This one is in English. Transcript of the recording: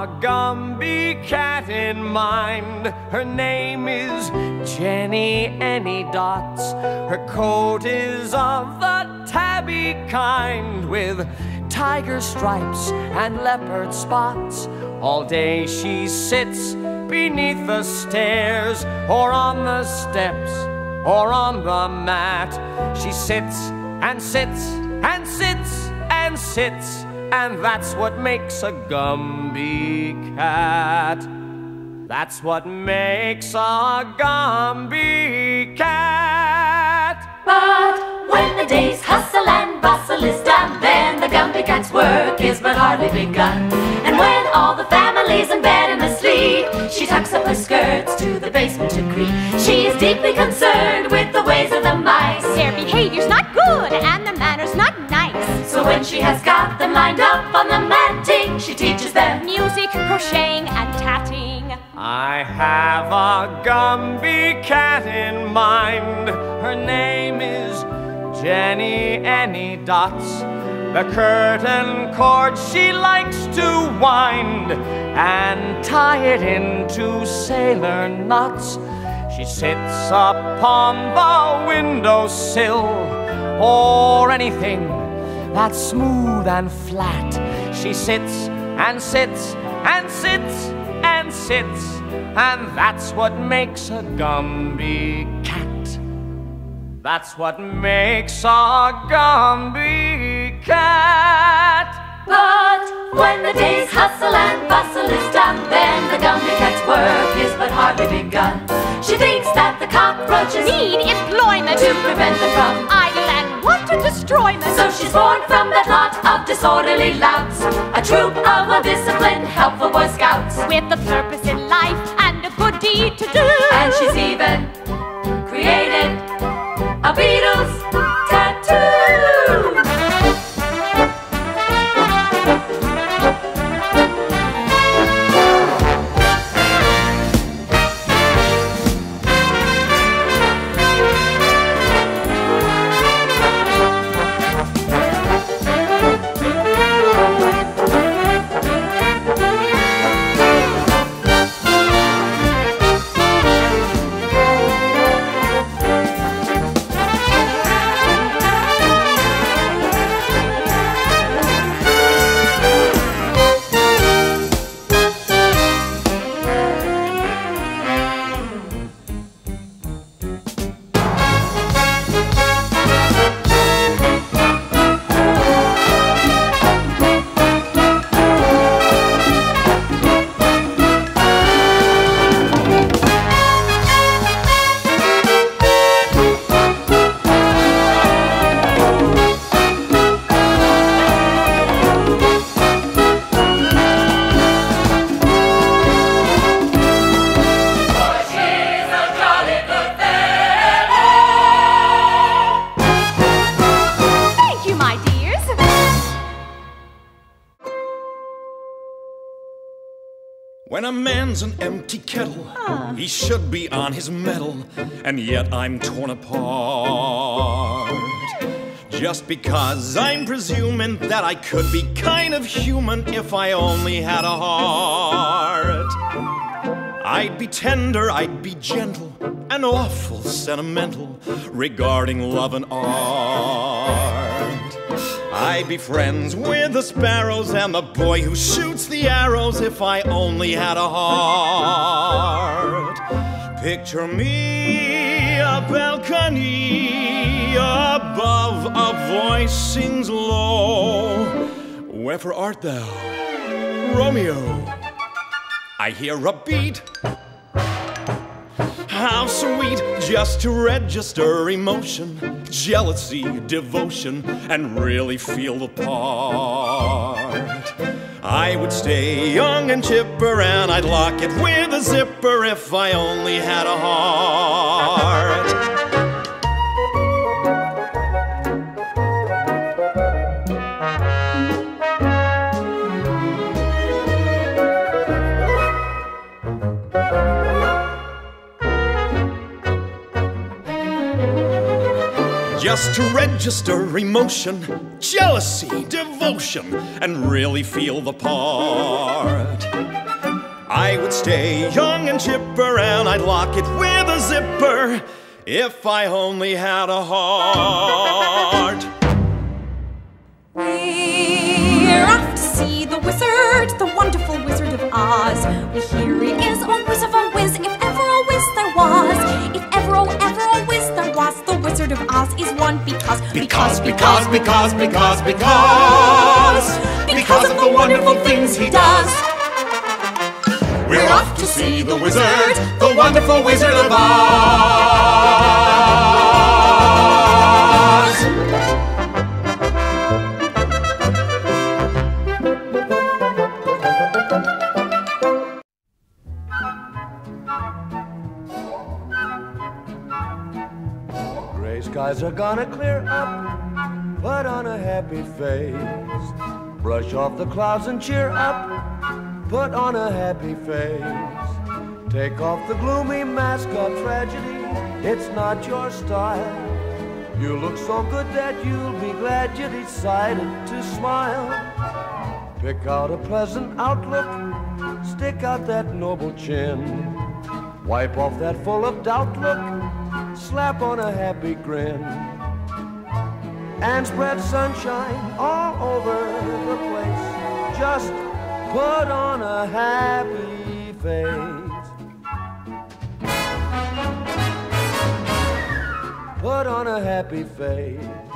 a Gumby cat in mind. Her name is Jenny Any Dots. Her coat is of the tabby kind, with tiger stripes and leopard spots. All day she sits beneath the stairs, or on the steps, or on the mat. She sits and sits and sits and sits, and that's what makes a Gumby cat. That's what makes a Gumby cat. But when the day's hustle and bustle is done, then the Gumby cat's work is but hardly begun. And when all the family's in bed and asleep, she tucks up her skirts to the basement to creep. She is deeply concerned with the ways of the mice. Their behavior's not good and their manners not nice. So when she has got them lined up on the matting, she teaches them music, crocheting, and tatting. I have a Gumby cat in mind. Her name is Jenny Any Dots. The curtain cord she likes to wind and tie it into sailor knots. She sits upon the windowsill, or anything that's smooth and flat. She sits and sits and sits and sits, and that's what makes a Gumby cat. That's what makes a Gumby cat. But when the day's hustle and bustle is done, then the Gumby cat's work is but hardly begun. She thinks that the cockroaches Need employment to prevent them from idle and want to destroy me. So she's born from that lot of disorderly louts, a troop of well-disciplined, helpful Boy Scouts, with a purpose in life and a good deed to do. and she's even created a Beatles tattoo. When a man's an empty kettle, he should be on his mettle, and yet I'm torn apart. Just because I'm presuming that I could be kind of human if I only had a heart. I'd be tender, I'd be gentle, and awful sentimental regarding love and art. I'd be friends with the sparrows and the boy who shoots the arrows if I only had a heart. Picture me a balcony above, a voice sings low. Wherefore art thou, Romeo? I hear a beat. How sweet just to register emotion, jealousy, devotion, and really feel the part. I would stay young and chipper, and I'd lock it with a zipper if I only had a heart. just to register emotion, jealousy, devotion, and really feel the part. I would stay young and chipper, and I'd lock it with a zipper if I only had a heart. We're off to see the wizard, the wonderful Wizard of Oz. We hear he is a whiz of a whiz, if ever a whiz there was. If ever, oh, ever a whiz there was, the Wizard of Oz is one because of the wonderful things he does. We're off to see the wizard, the wonderful Wizard of Oz. Gray skies are gonna clear up, put on a happy face. Brush off the clouds and cheer up, put on a happy face. Take off the gloomy mask of tragedy, it's not your style. You look so good that you'll be glad you decided to smile. Pick out a pleasant outlook, stick out that noble chin. Wipe off that full of doubt look, slap on a happy grin. And spread sunshine all over the place. Just put on a happy face. Put on a happy face.